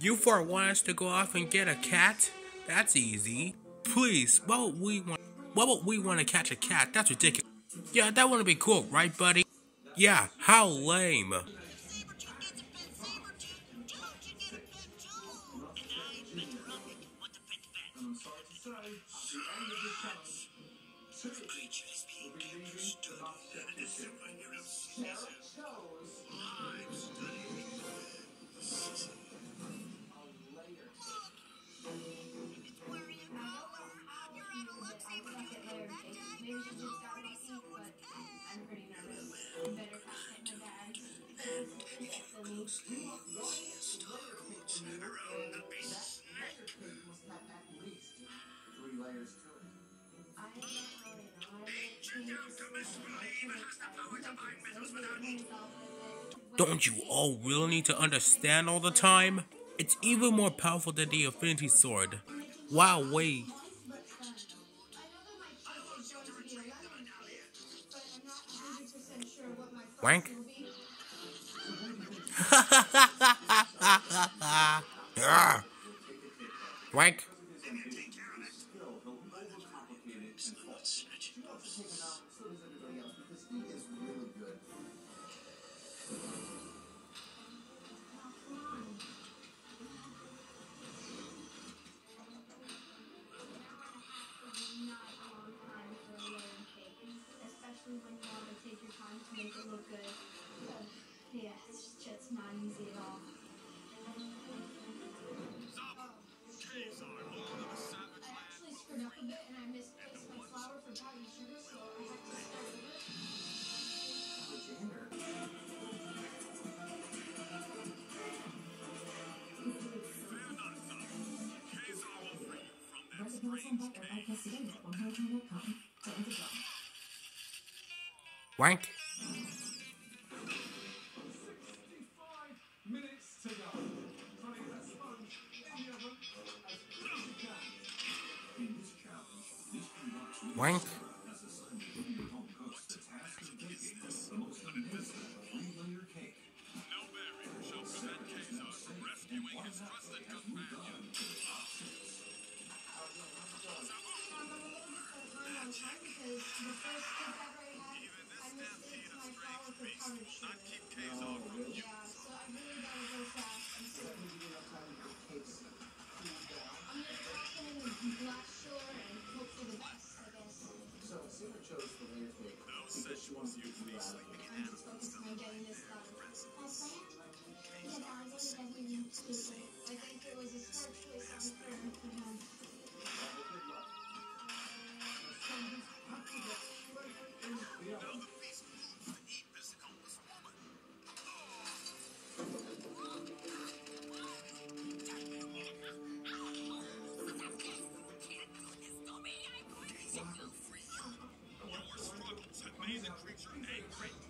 You four want us to go off and get a cat? That's easy. Please, why would we want to catch a cat? That's ridiculous. Yeah, that wouldn't be cool, right, buddy? Yeah, how lame. Don't you all really need to understand all the time? It's even more powerful than the Infinity Sword. Wow, wait. Wank? Wank? Wank? Wank? Amazing creature named Great